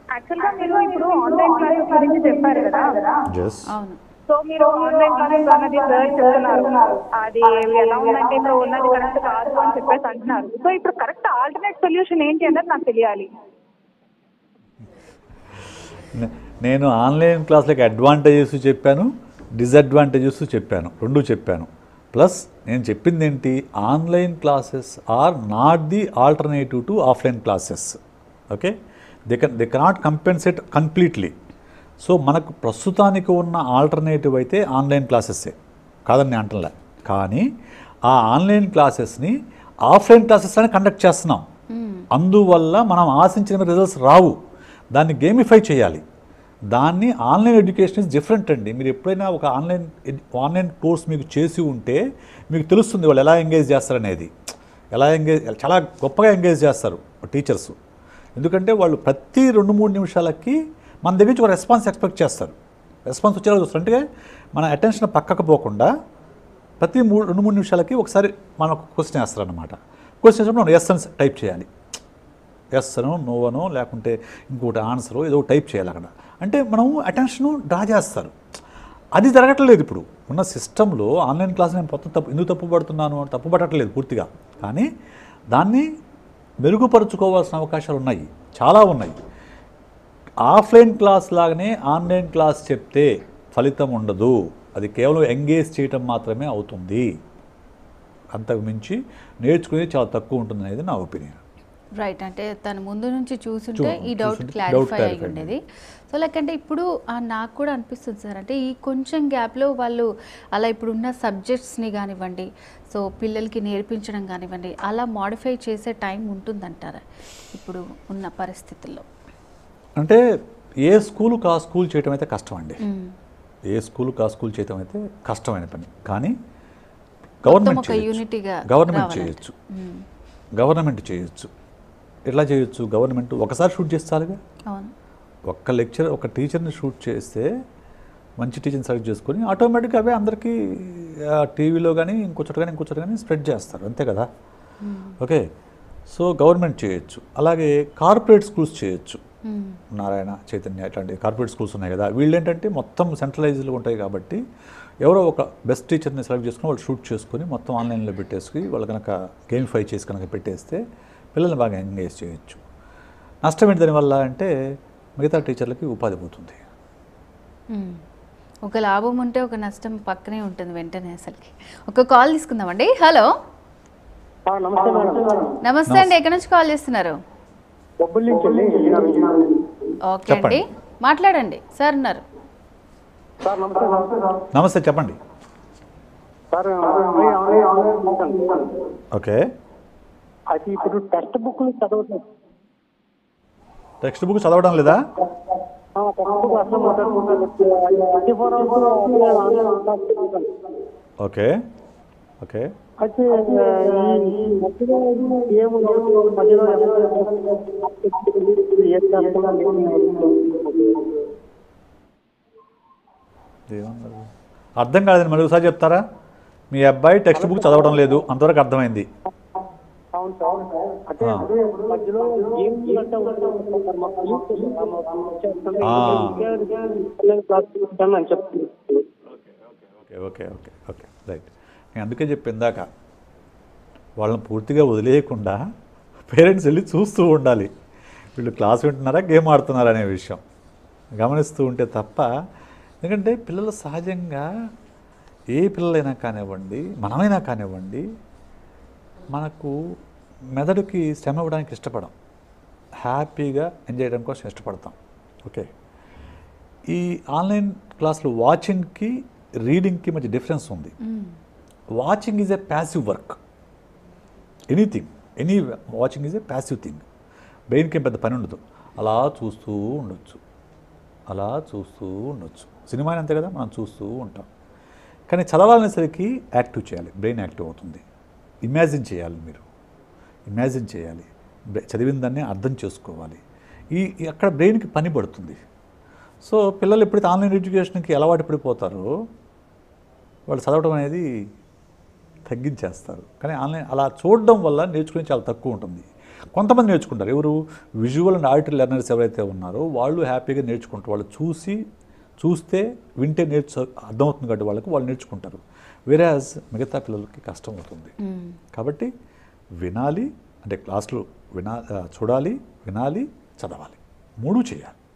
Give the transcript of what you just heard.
యాక్చువల్గా మీరు ఇప్పుడు ఆన్లైన్ క్లాసెస్ గురించి చెప్పారు కదా. అవును. సో మీరు ఆన్లైన్ క్లాసెస్ అన్నది సార్ చెప్తున్నారు, అది ఎలా ఉందంటే ఇప్పుడు ఉన్నది కరెక్ట్ కాదు అని చెప్పేసి అంటున్నారు. సో ఇప్పుడు కరెక్ట్ ఆల్టర్నేట్ సొల్యూషన్ ఏంటి అన్నది నాకు తెలియాలి. నేను ఆన్లైన్ క్లాసులకు అడ్వాంటేజెస్ చెప్పాను, డిసడ్వాంటేజెస్ చెప్పాను, రెండు చెప్పాను. ప్లస్ నేను చెప్పింది ఏంటి, online classes are not the alternative to offline classes. Okay, they cannot compensate completely. So మనకు ప్రస్తుతానికి ఉన్న ఆల్టర్నేటివ్ అయితే ఆన్లైన్ క్లాసెస్సే, కాదని నేను అంటలే. కానీ ఆ ఆన్లైన్ క్లాసెస్ని ఆఫ్లైన్ క్లాసెస్ అని కండక్ట్ చేస్తున్నాం. అందువల్ల మనం ఆశించిన రిజల్ట్స్ రావు. దాన్ని గేమిఫై చేయాలి. దాన్ని ఆన్లైన్ ఎడ్యుకేషన్ ఇస్ డిఫరెంట్ అండి. మీరు ఎప్పుడైనా ఒక ఆన్లైన్ కోర్స్ మీకు చేసి ఉంటే మీకు తెలుస్తుంది వాళ్ళు ఎలా ఎంగేజ్ చేస్తారనేది. చాలా గొప్పగా ఎంగేజ్ చేస్తారు టీచర్స్. ఎందుకంటే వాళ్ళు ప్రతి 2-3 నిమిషాలకి మన దగ్గర నుంచి ఒక రెస్పాన్స్ ఎక్స్పెక్ట్ చేస్తారు. రెస్పాన్స్ వచ్చేలా చూస్తారు. అంటే మన అటెన్షన్ పక్కకు పోకుండా ప్రతి 2-3 నిమిషాలకి ఒకసారి మనకు క్వశ్చన్ వేస్తారనమాట. క్వశ్చన్ వేసినప్పుడు మనం ఎస్ అని టైప్ చేయాలి. ఎస్ అనో నో అనో లేకుంటే ఇంకోటి ఆన్సరో ఏదో టైప్ చేయాలి అక్కడ. అంటే మనం అటెన్షను డ్రా చేస్తారు. అది జరగట్లేదు ఇప్పుడు ఉన్న సిస్టంలో. ఆన్లైన్ క్లాస్ నేను ఎందుకు తప్పుపడట్లేదు పూర్తిగా. కానీ దాన్ని మెరుగుపరుచుకోవాల్సిన అవకాశాలు ఉన్నాయి, చాలా ఉన్నాయి. ఆఫ్లైన్ క్లాస్ లాగానే ఆన్లైన్ క్లాస్ చెప్తే ఫలితం ఉండదు. అది కేవలం ఎంగేజ్ చేయటం మాత్రమే అవుతుంది. అంతకు మించి నేర్చుకునేది చాలా తక్కువ ఉంటుంది అనేది నా ఒపీనియన్. రైట్. అంటే తను ముందు నుంచి చూసుంటే ఈ డౌట్ క్లారిఫై అయి ఉండేది. సో లైక్ అంటే ఇప్పుడు నాకు కూడా అనిపిస్తుంది సార్, అంటే ఈ కొంచెం గ్యాప్లో వాళ్ళు అలా ఇప్పుడున్న సబ్జెక్ట్స్ని కానివ్వండి, సో పిల్లలకి నేర్పించడం కానివ్వండి, అలా మోడిఫై చేసే టైం ఉంటుందంటారా ఇప్పుడు ఉన్న పరిస్థితుల్లో? అంటే ఏ స్కూలుకు ఆ స్కూల్ చేయటం అయితే కష్టం అండి. ఏ స్కూలుకు ఆ స్కూల్ చేయటం అయితే కష్టమైన పని. కానీ గవర్నమెంట్ చేయొచ్చు. ఎట్లా చేయొచ్చు? గవర్నమెంట్ ఒకసారి షూట్ చేస్తారుగా. ఒక్క లెక్చర్ ఒక టీచర్ని షూట్ చేస్తే మంచి టీచర్ని సెలెక్ట్ చేసుకొని ఆటోమేటిక్గా అవే అందరికీ టీవీలో కానీ ఇంకొచ్చట కానీ స్ప్రెడ్ చేస్తారు, అంతే కదా. ఓకే, సో గవర్నమెంట్ చేయొచ్చు. అలాగే కార్పొరేట్ స్కూల్స్ చేయొచ్చు. నారాయణ, చైతన్య ఇట్లాంటి కార్పొరేట్ స్కూల్స్ ఉన్నాయి కదా. వీళ్ళు ఏంటంటే మొత్తం సెంట్రలైజ్డ్గా ఉంటాయి కాబట్టి ఎవరో ఒక బెస్ట్ టీచర్ని సెలెక్ట్ చేసుకుని వాళ్ళు షూట్ చేసుకొని మొత్తం ఆన్లైన్లో పెట్టేసుకుని వాళ్ళు కనుక గేమిఫై చేసి కనుక పెట్టేస్తే పిల్లల్ని బాగా ఎంగేజ్ చేయొచ్చు. నష్టం ఏంటి దానివల్ల అంటే మిగతా టీచర్లకి ఉపాధి పోతుంది. ఒక లాభం ఉంటే ఒక నష్టం పక్కనే ఉంటుంది వెంటనే. అసలుకి ఒక కాల్ తీసుకుందామండి. హలో, నమస్తే అండి. ఎక్కడి నుంచి కాల్ చేస్తున్నారు? ఓకే అండి, మాట్లాడండి. సార్ ఉన్నారు. నమస్తే, చెప్పండి. ఓకే, అది ఇప్పుడు టెక్స్ట్ బుక్ చదవడం. టెక్స్ట్ బుక్ చదవడం లేదా? ఓకే ఓకే, అయితే అర్థం కాదండి, మళ్ళీ ఒకసారి చెప్తారా? మీ అబ్బాయి టెక్స్ట్ బుక్ చదవడం లేదు, అంతవరకు అర్థమైంది. Okay okay okay right. నేను అందుకే చెప్పి ఇందాక వాళ్ళని పూర్తిగా వదిలేయకుండా పేరెంట్స్ వెళ్ళి చూస్తూ ఉండాలి. వీళ్ళు క్లాస్ వింటున్నారా, గేమ్ ఆడుతున్నారా అనే విషయం గమనిస్తూ ఉంటే తప్ప. ఎందుకంటే పిల్లలు సహజంగా, ఏ పిల్లలైనా కానివ్వండి, మనమైనా కానివ్వండి, మనకు మెదడుకి శ్రమ ఇవ్వడానికి ఇష్టపడం, హ్యాపీగా ఎంజాయ్ చేయడం కోసం ఇష్టపడతాం. ఓకే, ఈ ఆన్లైన్ క్లాసులు వాచింగ్కి రీడింగ్కి మధ్య డిఫరెన్స్ ఉంది. Watching is a passive work. Any watching is a passive thing. బ్రెయిన్కి ఏం పెద్ద పని ఉండదు, అలా చూస్తూ ఉండొచ్చు. సినిమా అంతే కదా, మనం చూస్తూ ఉంటాం. కానీ చదవాలనేసరికి యాక్టివ్ చేయాలి, బ్రెయిన్ యాక్టివ్ అవుతుంది. ఇమాజిన్ చేయాలి, చదివిన దాన్ని అర్థం చేసుకోవాలి. అక్కడ బ్రెయిన్కి పని పడుతుంది. సో పిల్లలు ఎప్పుడైతే ఆన్లైన్ ఎడ్యుకేషన్కి అలవాటు పడిపోతారో వాళ్ళు చదవడం అనేది తగ్గించేస్తారు. కానీ ఆన్లైన్ అలా చూడడం వల్ల నేర్చుకునే చాలా తక్కువ ఉంటుంది. కొంతమంది నేర్చుకుంటారు. ఎవరు విజువల్ అండ్ ఆడిటరీ లెర్నర్స్ ఎవరైతే ఉన్నారో వాళ్ళు హ్యాపీగా నేర్చుకుంటారు. వాళ్ళు చూస్తే వింటే అర్థమవుతుంది కాబట్టి వాళ్ళు నేర్చుకుంటారు. వేరాజ్ మిగతా పిల్లలకి కష్టం అవుతుంది. కాబట్టి వినాలి, అంటే క్లాసులు చూడాలి, వినాలి, చదవాలి, 3 చేయాలి.